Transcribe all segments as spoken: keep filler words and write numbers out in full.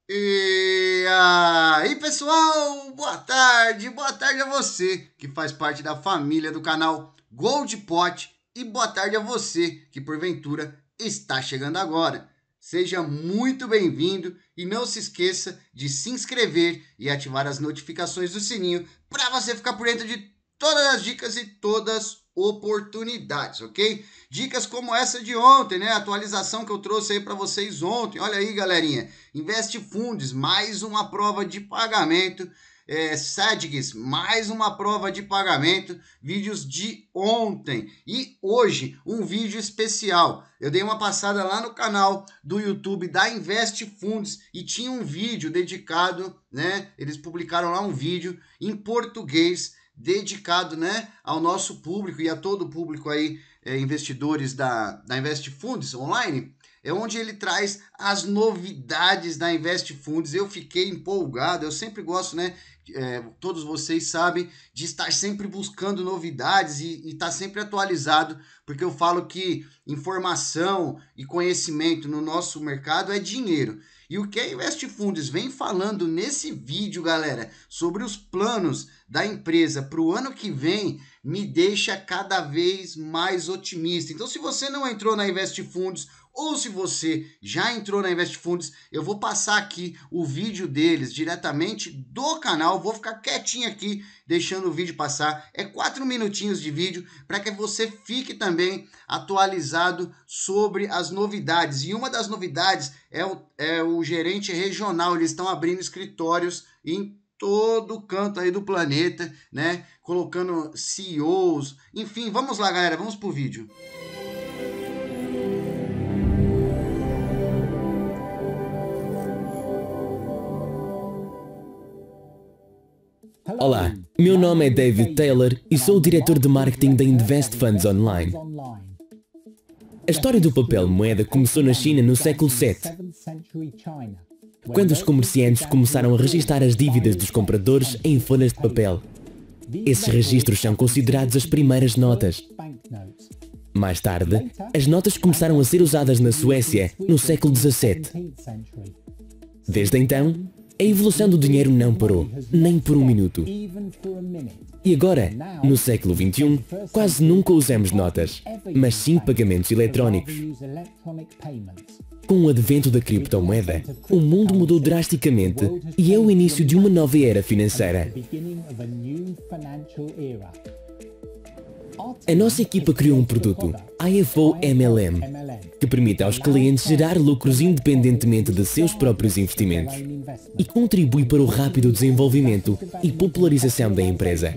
E aí, pessoal, boa tarde, boa tarde a você que faz parte da família do canal Goldpot e boa tarde a você que porventura está chegando agora. Seja muito bem-vindo e não se esqueça de se inscrever e ativar as notificações do sininho para você ficar por dentro de todas as dicas e todas as oportunidades, ok? Dicas como essa de ontem, né? A atualização que eu trouxe aí para vocês ontem. Olha aí, galerinha. Investe Funds, mais uma prova de pagamento. É, Sadix, mais uma prova de pagamento. Vídeos de ontem. E hoje, um vídeo especial. Eu dei uma passada lá no canal do YouTube da Investe Funds e tinha um vídeo dedicado, né? Eles publicaram lá um vídeo em português dedicado, né, ao nosso público e a todo o público aí, é, investidores da, da Invest Funds online, é onde ele traz as novidades da Invest Funds. Eu fiquei empolgado, eu sempre gosto, né, é, todos vocês sabem, de estar sempre buscando novidades e estar sempre atualizado, porque eu falo que informação e conhecimento no nosso mercado é dinheiro. E o que a Invest Funds vem falando nesse vídeo, galera, sobre os planos da empresa para o ano que vem, me deixa cada vez mais otimista. Então, se você não entrou na Invest Funds ou se você já entrou na Invest Funds, eu vou passar aqui o vídeo deles diretamente do canal. Vou ficar quietinho aqui, deixando o vídeo passar. É quatro minutinhos de vídeo para que você fique também atualizado sobre as novidades. E uma das novidades é o, é o gerente regional. Eles estão abrindo escritórios em todo canto aí do planeta, né? Colocando C E Os. Enfim, vamos lá, galera. Vamos pro vídeo. Olá, meu nome é David Taylor e sou o diretor de marketing da Invest Funds Online. A história do papel moeda começou na China no século sete, quando os comerciantes começaram a registar as dívidas dos compradores em folhas de papel. Esses registros são considerados as primeiras notas. Mais tarde, as notas começaram a ser usadas na Suécia no século dezassete. Desde então, a evolução do dinheiro não parou, nem por um minuto. E agora, no século vinte e um, quase nunca usamos notas, mas sim pagamentos eletrónicos. Com o advento da criptomoeda, o mundo mudou drasticamente e é o início de uma nova era financeira. A nossa equipa criou um produto, I F O M L M, que permite aos clientes gerar lucros independentemente de seus próprios investimentos e contribui para o rápido desenvolvimento e popularização da empresa.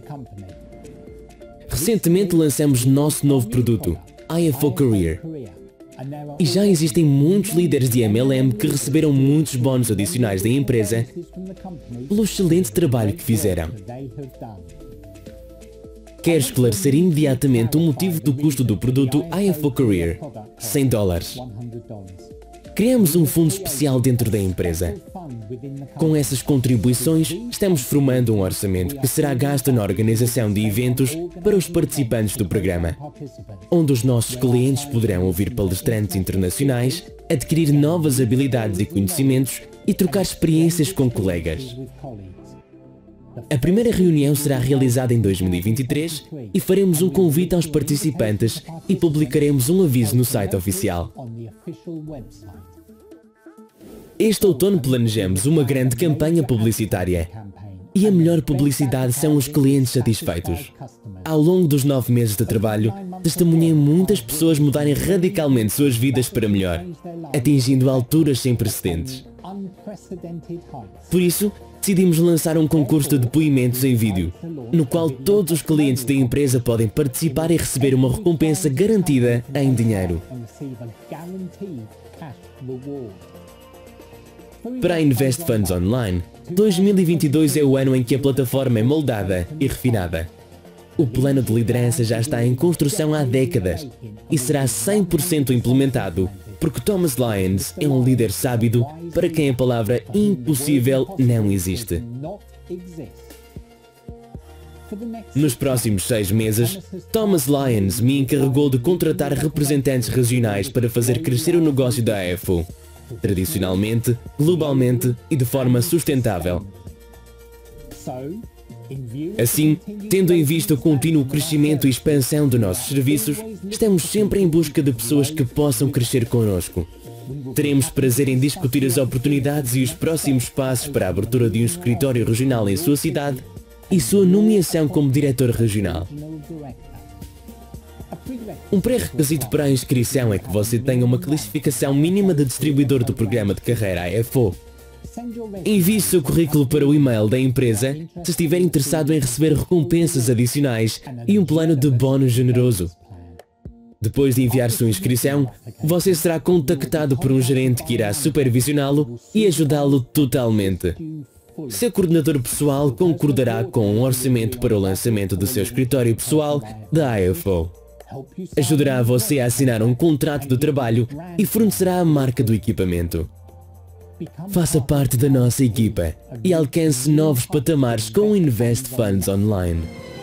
Recentemente lançamos nosso novo produto, I F O Career. E já existem muitos líderes de M L M que receberam muitos bónus adicionais da empresa pelo excelente trabalho que fizeram. Quero esclarecer imediatamente o motivo do custo do produto I F O Career, cem dólares. Criamos um fundo especial dentro da empresa. Com essas contribuições, estamos formando um orçamento que será gasto na organização de eventos para os participantes do programa, onde os nossos clientes poderão ouvir palestrantes internacionais, adquirir novas habilidades e conhecimentos e trocar experiências com colegas. A primeira reunião será realizada em dois mil e vinte e três e faremos um convite aos participantes e publicaremos um aviso no site oficial. Este outono planejamos uma grande campanha publicitária. E a melhor publicidade são os clientes satisfeitos. Ao longo dos nove meses de trabalho, testemunhei muitas pessoas mudarem radicalmente suas vidas para melhor, atingindo alturas sem precedentes. Por isso, decidimos lançar um concurso de depoimentos em vídeo, no qual todos os clientes da empresa podem participar e receber uma recompensa garantida em dinheiro. Para a Invest Funds Online, dois mil e vinte e dois é o ano em que a plataforma é moldada e refinada. O plano de liderança já está em construção há décadas e será cem por cento implementado, porque Thomas Lyons é um líder sábio para quem a palavra impossível não existe. Nos próximos seis meses, Thomas Lyons me encarregou de contratar representantes regionais para fazer crescer o negócio da I F O. tradicionalmente, globalmente e de forma sustentável. Assim, tendo em vista o contínuo crescimento e expansão de nossos serviços, estamos sempre em busca de pessoas que possam crescer conosco. Teremos prazer em discutir as oportunidades e os próximos passos para a abertura de um escritório regional em sua cidade e sua nomeação como diretor regional. Um pré-requisito para a inscrição é que você tenha uma classificação mínima de distribuidor do programa de carreira I F O. Envie seu currículo para o e-mail da empresa se estiver interessado em receber recompensas adicionais e um plano de bónus generoso. Depois de enviar sua inscrição, você será contactado por um gerente que irá supervisioná-lo e ajudá-lo totalmente. Seu coordenador pessoal concordará com um orçamento para o lançamento do seu escritório pessoal da I F O. Ajudará você a assinar um contrato de trabalho e fornecerá a marca do equipamento. Faça parte da nossa equipa e alcance novos patamares com o Invest Funds Online.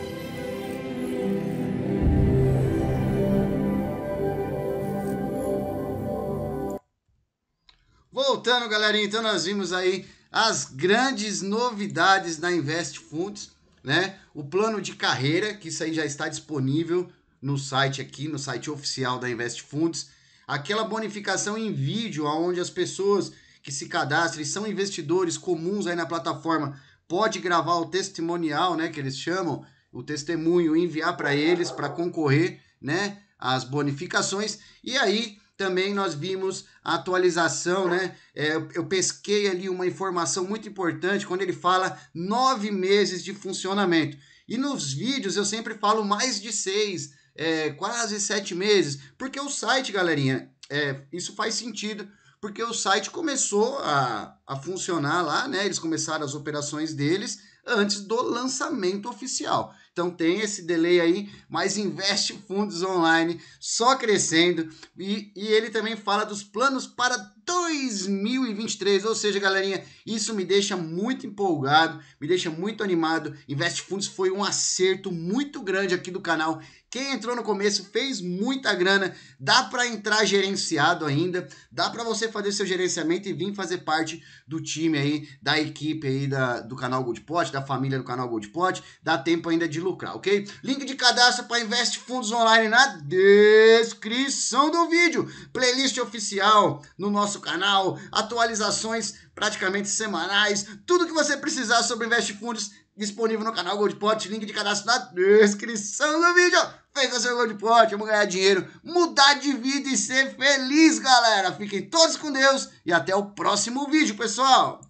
Voltando, galerinha, então nós vimos aí as grandes novidades da Invest Funds, né? O plano de carreira, que isso aí já está disponível no site aqui, no site oficial da Invest Funds. Aquela bonificação em vídeo, onde as pessoas que se cadastrem são investidores comuns aí na plataforma, pode gravar o testimonial, né, que eles chamam, o testemunho, enviar para eles para concorrer, né, às bonificações. E aí também nós vimos a atualização, né? É, eu pesquei ali uma informação muito importante quando ele fala nove meses de funcionamento. E nos vídeos eu sempre falo mais de seis, é, quase sete meses, porque o site, galerinha, é, isso faz sentido, porque o site começou a, a funcionar lá, né? Eles começaram as operações deles antes do lançamento oficial. Então tem esse delay aí, mas Invest Funds Online só crescendo. E, e ele também fala dos planos para dois mil e vinte e três, ou seja, galerinha, isso me deixa muito empolgado, me deixa muito animado. Invest Funds foi um acerto muito grande aqui do canal. Quem entrou no começo fez muita grana, dá para entrar gerenciado ainda, dá para você fazer seu gerenciamento e vir fazer parte do time aí, da equipe aí da, do canal Goldpot, da família do canal Goldpot, dá tempo ainda de lucrar, ok? Link de cadastro para Invest Funds Online na descrição do vídeo, playlist oficial no nosso canal, atualizações praticamente semanais, tudo que você precisar sobre Invest Funds disponível no canal Goldpot, link de cadastro na descrição do vídeo. Vem com seu Goldpot, vamos ganhar dinheiro, mudar de vida e ser feliz, galera. Fiquem todos com Deus e até o próximo vídeo, pessoal.